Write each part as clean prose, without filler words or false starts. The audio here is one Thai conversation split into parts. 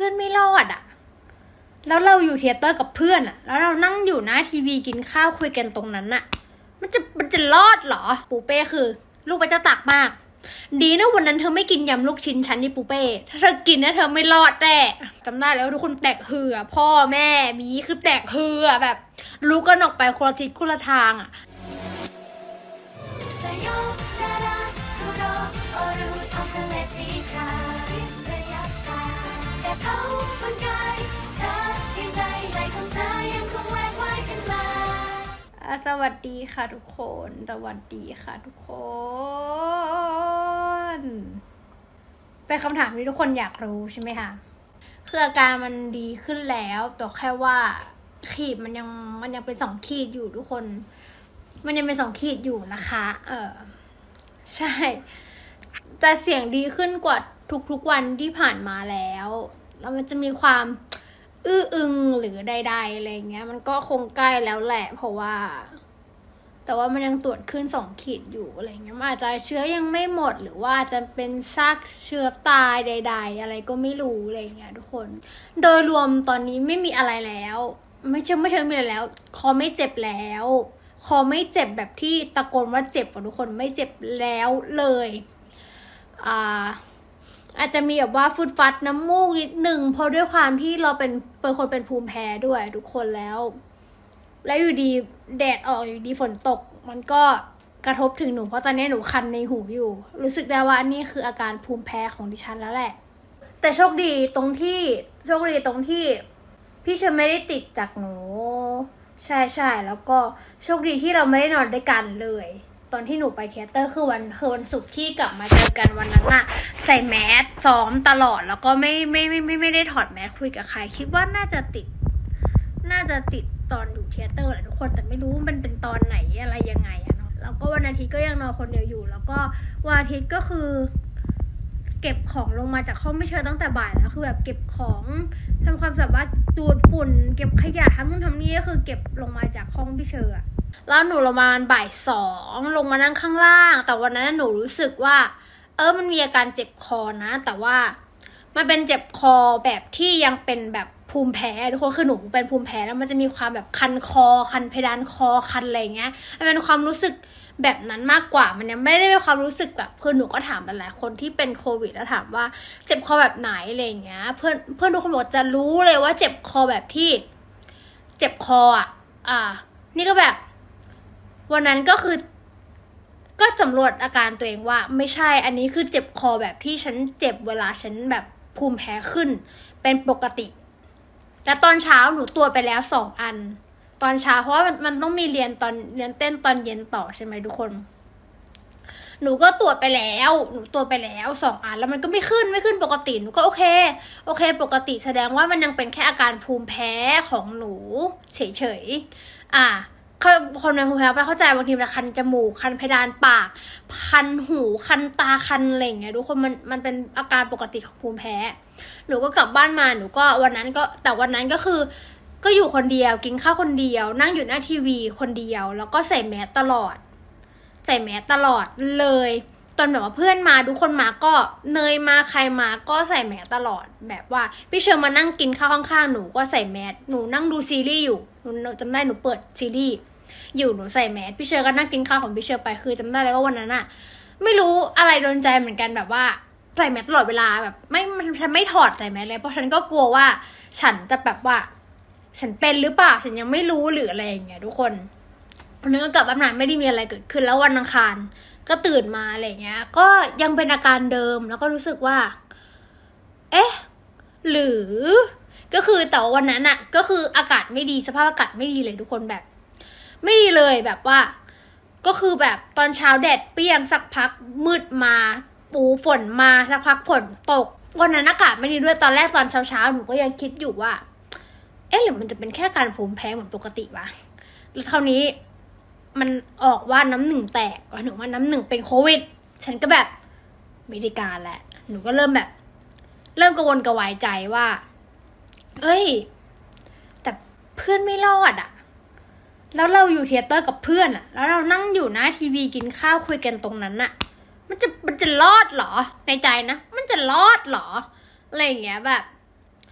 พื่อนไม่รอดอ่ะแล้วเราอยู่เธียเตอร์กับเพื่อนอ่ะแล้วเรานั่งอยู่หน้าทีวีกินข้าวคุยกันตรงนั้นอ่ะมันจะรอดเหรอปูเป้คือลูกพระเจ้าตากมากดีนะวันนั้นเธอไม่กินยำลูกชิ้นฉันนี่ปูเป้ถ้าเธอกินนะเธอไม่รอดแน่จำได้แล้วทุกคนแตกฮือพ่อแม่มีคือแตกฮือแบบรู้กันออกไปคนละทิศคนละทางอ่ะสวัสดีค่ะทุกคนสวัสดีค่ะทุกคนเป็นคำถามที่ทุกคนอยากรู้ใช่ไหมคะคืออาการมันดีขึ้นแล้วแต่แค่ว่าขีดมันยังเป็น2 ขีดอยู่ทุกคนมันยังเป็น2 ขีดอยู่นะคะใช่แต่เสียงดีขึ้นกว่าทุกๆวันที่ผ่านมาแล้วมันจะมีความอื้ออึงหรือใดๆอะไรเงี้ยมันก็คงใกล้แล้วแหละเพราะว่าแต่ว่ามันยังตรวจขึ้น2 ขีดอยู่อะไรเงี้ยมันอาจจะเชื้อยังไม่หมดหรือว่าจะเป็นซากเชื้อตายใดๆอะไรก็ไม่รู้อะไรเงี้ยทุกคนโดยรวมตอนนี้ไม่มีอะไรแล้วไม่เชิงมีอะไรแล้วคอไม่เจ็บแล้วคอไม่เจ็บแบบที่ตะโกนว่าเจ็บทุกคนไม่เจ็บแล้วเลยอาจจะมีแบบว่าฟุดฟัดน้ำมูกนิดหนึ่งเพราะด้วยความที่เราเป็นคนเป็นภูมิแพ้ด้วยทุกคนแล้วอยู่ดีแดดออกอยู่ดีฝนตกมันก็กระทบถึงหนูเพราะตอนนี้หนูคันในหูอยู่รู้สึกได้ว่านี่คืออาการภูมิแพ้ของดิฉันแล้วแหละแต่โชคดีตรงที่พี่เชอไม่ได้ติดจากหนูใช่แล้วก็โชคดีที่เราไม่ได้นอนด้วยกันเลยตอนที่หนูไปเธียเตอร์คือวันศุกร์ที่กลับมาเจอกันวันนั้นอะใส่แมสซ้อมตลอดแล้วก็ไม่ได้ถอดแมสคุยกับใครคิดว่าน่าจะติดตอนอยู่เธียเตอร์แหละทุกคนแต่ไม่รู้มันเป็นตอนไหนอะไรยังไงอะเนาะแล้วก็วันอาทิตย์ก็ยังนอนคนเดียวอยู่แล้วก็วันอาทิตย์ก็คือเก็บของลงมาจากห้องไม่เชิญตั้งแต่บ่ายแล้วคือแบบเก็บของทำความสะอาดดูดฝุ่นเก็บขยะทำนู่นทำนี่ก็คือเก็บลงมาจากห้องพี่เชอร์แล้วหนูประมาณบ่าย 2ลงมานั่งข้างล่างแต่วันนั้นหนูรู้สึกว่ามันมีอาการเจ็บคอนะแต่ว่ามันเป็นเจ็บคอแบบที่ยังเป็นแบบภูมิแพ้ทุกคนคือหนูเป็นภูมิแพ้แล้วมันจะมีความแบบคันคอคันเพดานคอคันอะไรเงี้ยมันเป็นความรู้สึกแบบนั้นมากกว่ามันยังไม่ได้เป็นความรู้สึกแบบคือหนูก็ถามหลายคนที่เป็นโควิดแล้วถามว่าเจ็บคอแบบไหนอะไรเงี้ยเพื่อนทุกคนบอกจะรู้เลยว่าเจ็บคอแบบที่เจ็บคอนี่ก็แบบวันนั้นก็คือก็สำรวจอาการตัวเองว่าไม่ใช่อันนี้คือเจ็บคอแบบที่ฉันเจ็บเวลาฉันแบบภูมิแพ้ขึ้นเป็นปกติแล้วตอนเช้าหนูตรวจไปแล้ว2 อันตอนเช้าเพราะว่ามันต้องมีเรียนเต้นตอนเย็นต่อใช่ไหมทุกคนหนูก็ตรวจไปแล้ว2 อันแล้วมันก็ไม่ขึ้นปกติหนูก็โอเคปกติแสดงว่ามันยังเป็นแค่อาการภูมิแพ้ของหนูเฉยคนเป็นภูมิแพ้ไปเข้าใจบางทีมันคันจมูกคันเพดานปากคันหูคันตาคันอะไรอย่างเงี้ยทุกคนมันเป็นอาการปกติของภูมิแพ้หนูก็กลับบ้านมาหนูก็วันนั้นก็คือก็อยู่คนเดียวกินข้าวคนเดียวนั่งอยู่หน้าทีวีคนเดียวแล้วก็ใส่แมสตลอดเลยตอนแบบว่าเพื่อนมาทุกคนมาก็เนยมาใครมาก็ใส่แมสตลอดแบบว่าพี่เชอร์มานั่งกินข้าวข้างๆหนูก็ใส่แมสหนูนั่งดูซีรีส์อยู่หนูจำได้หนูเปิดซีรีส์อยู่หนูใส่แมสพี่เชอร์ก็นั่งกินข้าวของพี่เชอร์ไปคือจำได้เลยว่าวันนั้นอะไม่รู้อะไรโดนใจเหมือนกันแบบว่าใส่แมสตลอดเวลาแบบฉันไม่ถอดใส่แมสเลยเพราะฉันก็กลัวว่าฉันจะแบบว่าฉันเป็นหรือเปล่าฉันยังไม่รู้หรืออะไรอย่างเงี้ยทุกคนวันนึงก็กลับบ้านมาไม่ได้มีอะไรเกิดขึ้นแล้ววันอังคารก็ตื่นมาอะไรเงี้ยก็ยังเป็นอาการเดิมแล้วก็รู้สึกว่าหรือก็คือแต่วันนั้นอะก็คืออากาศไม่ดีสภาพอากาศไม่ดีเลยทุกคนแบบไม่ดีเลยแบบว่าก็คือแบบตอนเช้าแดดเปรี้ยงสักพักมืดมาปูฝนมาสักพักฝนตกวันนั้นอากาศไม่ดีด้วยตอนแรกตอนเช้าหนูก็ยังคิดอยู่ว่าหรือมันจะเป็นแค่การภูมิแพ้เหมือนปกติวะแล้วคราวนี้มันออกว่าน้ำหนึ่งแตกก็หนูว่าน้ำหนึ่งเป็นโควิดฉันก็แบบไม่ได้การแหละหนูก็เริ่มกังวลกระวายใจว่าแต่เพื่อนไม่รอดแล้วเราอยู่เธียเตอร์กับเพื่อนแล้วเรานั่งอยู่หน้าทีวีกินข้าวคุยกันตรงนั้นมันจะรอดเหรอในใจนะมันจะรอดเหรออะไรอย่างเงี้ยแบบ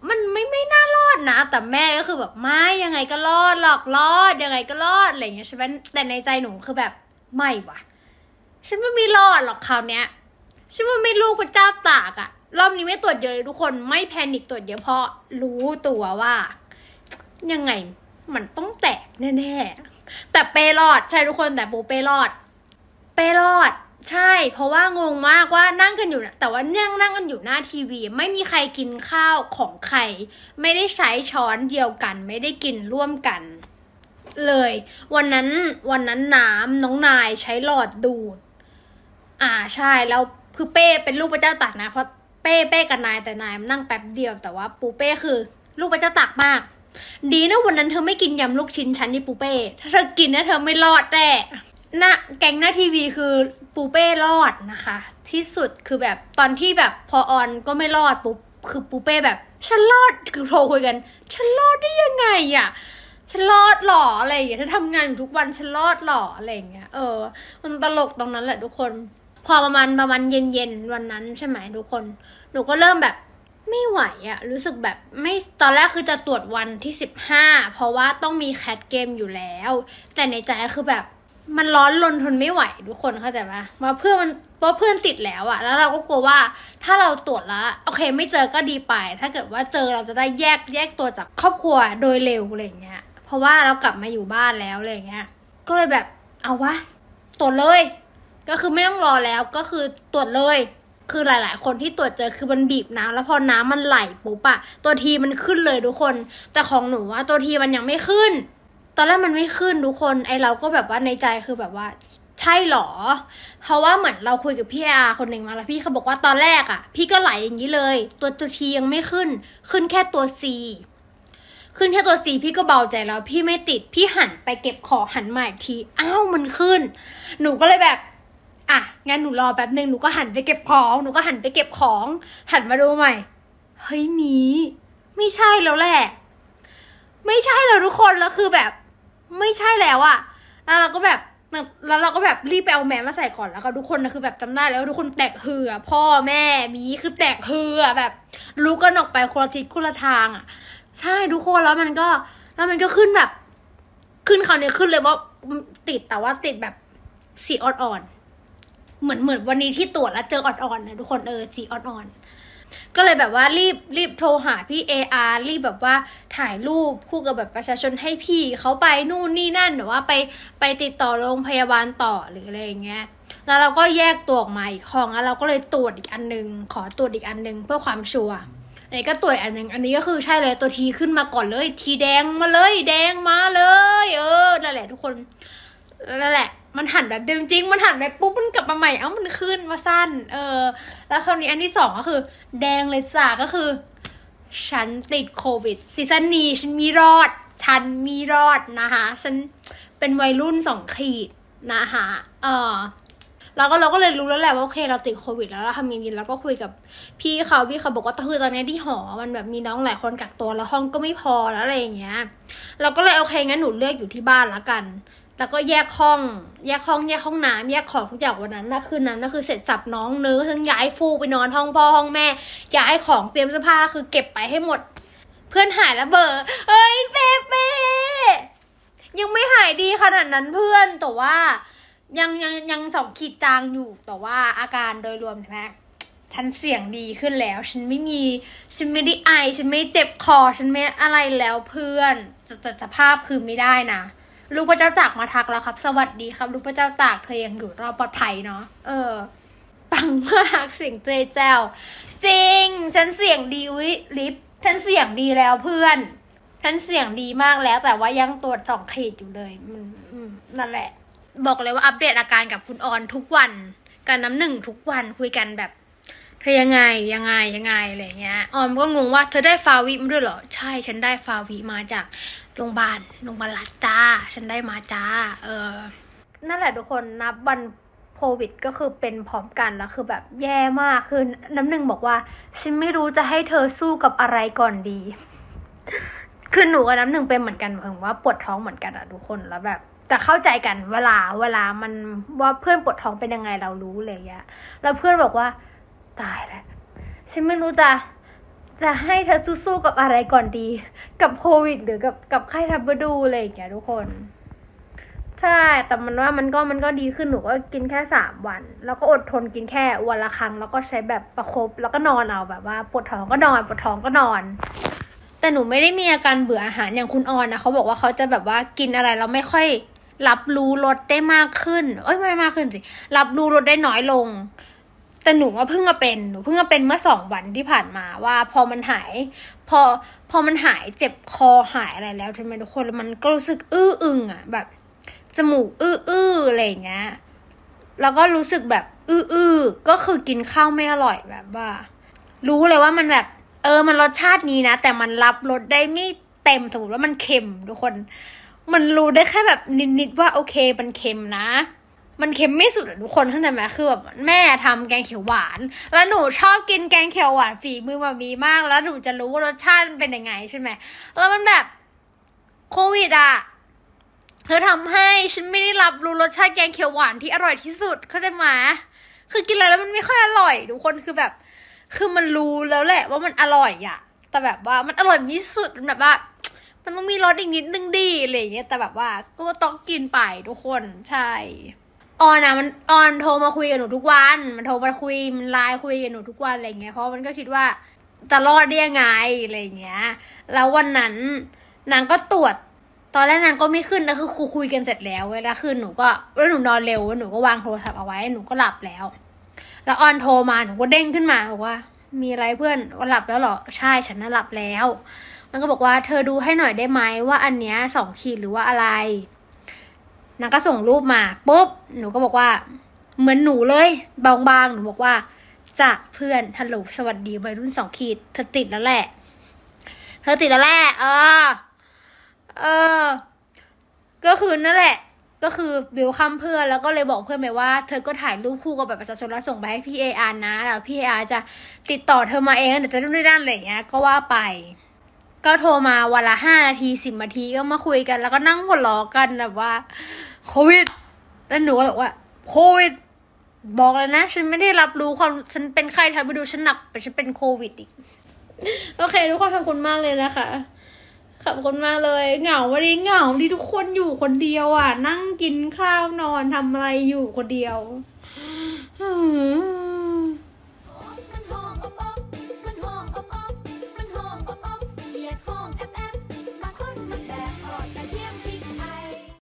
มันไม่น่ารอดนะแต่แม่ก็คือแบบไม่ยังไงก็รอดหรอกรอดยังไงก็รอดอะไรอย่างเงี้ยใช่ไหมแต่ในใจหนูคือแบบไม่ว่ะฉันไม่รอดหรอกคราวเนี้ยฉันไม่ลูกพระเจ้าตากอะรอบนี้ไม่ตรวจเยอะเลยทุกคนไม่แพนิคตรวจเยอะเพราะรู้ตัวว่ายังไงมันต้องแตกแน่ๆแต่เป้รอดใช่ทุกคนแต่ปูเป้รอดใช่เพราะว่างงมากว่านั่งกันอยู่แต่ว่านั่งกันอยู่หน้าทีวีไม่มีใครกินข้าวของใครไม่ได้ใช้ช้อนเดียวกันไม่ได้กินร่วมกันเลยวันนั้นน้ำน้องนายใช้หลอดดูดใช่แล้วคือเป้เป็นลูกพระเจ้าตากนะเพราะเป้กับนายแต่นายนั่งแป๊บเดียวแต่ว่าปูเป้คือลูกพระเจ้าตากมากดีนะวันนั้นเธอไม่กินยำลูกชิ้นฉันยี่ปูเป้ถ้าเธอกินนะเธอไม่รอดแน่แก๊งหน้าทีวีคือปูเป้รอดนะคะที่สุดคือแบบตอนที่แบบพอออนก็ไม่รอดปุ๊บคือปูเป้แบบฉันรอดคือโทรคุยกันฉันรอดได้ยังไงอ่ะฉันรอดหรออะไรอย่างเงี้ยถ้าทำงานอยู่ทุกวันฉันรอดหรออะไรอย่างเงี้ยมันตลกตรงนั้นแหละทุกคนพอประมาณเย็นวันนั้นใช่ไหมทุกคนหนูก็เริ่มแบบไม่ไหวอะรู้สึกแบบไม่ตอนแรกคือจะตรวจวันที่15เพราะว่าต้องมีแคทเกมอยู่แล้วแต่ในใจคือแบบมันร้อนรนทนไม่ไหวทุกคนเข้าใจปะว่าเพื่อนติดแล้วอะแล้วเราก็กลัวว่าถ้าเราตรวจแล้วโอเคไม่เจอก็ดีไปถ้าเกิดว่าเจอเราจะได้แยกตัวจากครอบครัวโดยเร็วอะไรอย่างเงี้ยเพราะว่าเรากลับมาอยู่บ้านแล้วอะไรอย่างเงี้ยก็เลยแบบเอาวะตรวจเลยก็คือไม่ต้องรอแล้วก็คือตรวจเลยคือหลายๆคนที่ตรวจเจอคือมันบีบน้ำแล้วพอน้ำมันไหลปุ๊บอะตัวทีมันขึ้นเลยทุกคนแต่ของหนูว่าตัวทีมันยังไม่ขึ้นตอนแรกมันไม่ขึ้นทุกคนไอเราก็แบบว่าในใจคือแบบว่าใช่หรอเพราะว่าเหมือนเราคุยกับพี่อาคนหนึ่งมาแล้วพี่เขาบอกว่าตอนแรกอะพี่ก็ไหลอย่างนี้เลยตัวทียังไม่ขึ้นแค่ตัว C ขึ้นแค่ตัว C พี่ก็เบาใจแล้วพี่ไม่ติดพี่หันไปเก็บของหันมาอีกทีอ้าวมันขึ้นหนูก็เลยแบบงั้นหนูรอแป๊บนึงหนูก็หันไปเก็บของหันมาดูใหม่เฮ้ยไม่ใช่แล้วแหละไม่ใช่แล้วทุกคนแล้วคือแบบไม่ใช่แล้วอะแล้วเราก็แบบรีบไปเอาแมสมาใส่ก่อนแล้วก็ทุกคนนะคือแบบจำได้แล้วทุกคนแตกฮือพ่อแม่คือแตกฮือแบบลุกกันออกไปคนละทิศคนละทางอะใช่ทุกคนแล้วมันก็ขึ้นแบบขึ้นคราวนี้ขึ้นเลยว่าติดแต่ว่าติดแบบสีอ่อนๆเหมือนวันนี้ที่ตรวจแล้วเจออ่อนๆนะทุกคนสีอ่อนๆก็เลยแบบว่ารีบโทรหาพี่ARรีบแบบว่าถ่ายรูปคู่กับแบบประชาชนให้พี่เขาไปนู่นนี่นั่นหรือว่าไปติดต่อโรงพยาบาลต่อหรืออะไรอย่างเงี้ยแล้วเราก็แยกตัวออกมาอีกห้องแล้วเราก็เลยตรวจอีกอันนึงขอตรวจอีกอันนึงเพื่อความชัวร์อันนี้ก็ตรวจอันนึงอันนี้ก็คือใช่เลยตัวทีขึ้นมาก่อนเลยทีแดงมาเลยนั่นแหละทุกคนนั่นแหละมันหันแบบจริงๆมันหันไปปุ๊บมันกลับมาใหม่มันขึ้นมาสั้นแล้วคราวนี้อันที่2ก็คือแดงเลยจ้าก็คือฉันติดโควิดซีซั่นนี้ฉันมีรอดนะคะฉันเป็นวัยรุ่น2 ขีดนะคะเราก็เลยรู้แล้วแหละว่าโอเคเราติดโควิดแล้วเราทำยังไงแล้วก็คุยกับพี่เขาบอกว่าคือตอนนี้ที่หอมันแบบมีน้องหลายคนกักตัวแล้วห้องก็ไม่พอแล้วอะไรอย่างเงี้ยเราก็เลยโอเคงั้นหนูเลือกอยู่ที่บ้านละกันแล้วก็แยกห้องน้ำแยกของทุกอย่างวันนั้นนะคืนนั้นก็คือเสร็จสับน้องเนื้อทั้งย้ายฟูไปนอนห้องพ่อห้องแม่ย้ายของเตรียมเสื้อผ้าคือเก็บไปให้หมดเพื่อนหายแล้วเบอร์เอ้ยเป๊ยังไม่หายดีขนาดนั้นเพื่อนแต่ว่ายัง2 ขีดจางอยู่แต่ว่าอาการโดยรวมใช่ไหมฉันเสียงดีขึ้นแล้วฉันไม่ได้ไอฉันไม่เจ็บคอฉันไม่อะไรแล้วเพื่อนแต่สภาพคือไม่ได้นะลูกพระเจ้าตากมาทักแล้วครับสวัสดีครับลูกพระเจ้าตากเธอยังอยู่รอดปลอดภัยเนาะปังมากเสียงเจเจ้าจริงฉันเสียงดีลิฟฉันเสียงดีแล้วเพื่อนฉันเสียงดีมากแล้วแต่ว่ายังตรวจ2 ขีดอยู่เลยนั่นแหละบอกเลยว่าอัปเดตอาการกับคุณออนทุกวันกับน้ำหนึ่งทุกวันคุยกันแบบเธอยังไงอะไรเงี้ยออมก็งงว่าเธอได้ฟาวิมาด้วยเหรอใช่ฉันได้ฟาวิมาจากโรงพยาบาลรัฐจ้าฉันได้มาจ้านั่นแหละทุกคนนับวันโควิดก็คือเป็นพร้อมกันแล้วคือแบบแย่มากคือน้ำหนึ่งบอกว่าฉันไม่รู้จะให้เธอสู้กับอะไรก่อนดีคือหนูกับน้ำหนึ่งเป็นเหมือนกันเหมือนว่าปวดท้องเหมือนกันอะทุกคนแล้วแบบจะเข้าใจกันเวลามันว่าเพื่อนปวดท้องเป็นยังไงเรารู้เลยอะแล้วเพื่อนบอกว่าตายแล้วฉันไม่รู้จะจะให้เธอสู้ๆกับอะไรก่อนดี กับโควิดหรือกับไข้ทับเบอร์ดูอะไรอย่างเงี้ยทุกคนใช่แต่มันก็ดีขึ้นหนูก็กินแค่3 วันแล้วก็อดทนกินแค่วันละครั้งแล้วก็ใช้แบบประคบแล้วก็นอนเอาแบบว่าปวดท้องก็นอนปวดท้องก็นอนแต่หนูไม่ได้มีอาการเบื่ออาหารอย่างคุณออนนะเขาบอกว่าเขาจะแบบว่ากินอะไรแล้วไม่ค่อยรับรู้รสได้มากขึ้นไม่มากขึ้นสิรับรู้รสได้น้อยลงแต่หนูว่าเพิ่งมาเป็นเมื่อ2 วันที่ผ่านมาว่าพอมันหายพอมันหายเจ็บคอหายอะไรแล้วใช่ไหมทุกคนแล้วมันก็รู้สึกอึ้งอ่ะแบบจมูกอะไรอย่างเงี้ยแล้วก็รู้สึกแบบก็คือกินข้าวไม่อร่อยแบบว่ารู้เลยว่ามันแบบมันรสชาตินี้นะแต่มันรับรสได้ไม่เต็มสมมติว่ามันเค็มทุกคนมันรู้ได้แค่แบบนิดว่าโอเคมันเค็มนะมันเค็มไม่สุดทุกคนเข้าใจไหมคือแบบแม่ทำแกงเขียวหวานแล้วหนูชอบกินแกงเขียวหวานฝีมือมามีมากแล้วหนูจะรู้ว่ารสชาติมันเป็นยังไงใช่ไหมแล้วมันแบบโควิดอ่ะเธอทำให้ฉันไม่ได้รับรู้รสชาติแกงเขียวหวานที่อร่อยที่สุดเข้าใจไหมคือกินอะไรแล้วมันไม่ค่อยอร่อยทุกคนคือแบบคือมันรู้แล้วแหละว่ามันอร่อยอ่ะแต่แบบว่ามันอร่อยที่สุดมันแบบว่ามันต้องมีรสอีกนิดนึงดีอะไรอย่างเงี้ยแต่แบบว่าก็ต้องกินไปทุกคนใช่ออนโทรมาคุยกับหนูทุกวันมันโทรมาคุยมันไลน์คุยกับหนูทุกวันอะไรเงี้ยเพราะมันก็คิดว่าจะรอดได้ยังไงอะไรเงี้ยแล้ววันนั้นนางก็ตรวจตอนแรกนางก็ไม่ขึ้นนะคือคุยกันเสร็จแล้วเวลาคืนหนูนอนเร็วหนูก็วางโทรศัพท์เอาไว้หนูก็หลับแล้วออนโทรมาหนูก็เด้งขึ้นมาบอกว่ามีอะไรเพื่อนว่าหลับแล้วเหรอใช่ฉันน่ะหลับแล้วมันก็บอกว่าเธอดูให้หน่อยได้ไหมว่าอันเนี้ย2 ขีดหรือว่าอะไรนางก็ส่งรูปมาปุ๊บหนูก็บอกว่าเหมือนหนูเลยบางๆหนูบอกว่าจากเพื่อนฮัลโหลสวัสดีวัยรุ่น2 ขีดเธอติดแล้วแหละก็คือนั่นแหละก็คือบิวคัมเพื่อนแล้วก็เลยบอกเพื่อนไปว่าเธอก็ถ่ายรูปคู่กับแบบประชาชนแล้วส่งไปให้พี่ARนะแล้วพี่ARจะติดต่อเธอมาเองเดี๋ยวจะนู่นนี่นั่นอะไรอย่างเงี้ยก็ว่าไปก็โทรมาวันละ5 นาที10 นาทีก็มาคุยกันแล้วก็นั่งหัวเราะกันแบบว่าโควิดแล้วหนูก็บอกว่าโควิดบอกเลยนะฉันไม่ได้รับรู้ความฉันเป็นใครทำไปดูฉันหนักแต่ฉันเป็นโควิดอีกโอเคทุกคนขอบคุณมากเลยนะคะขอบคุณมากเลยเหงาวันนี้เหงาที่ทุกคนอยู่คนเดียวอ่ะนั่งกินข้าวนอนทำอะไรอยู่คนเดียว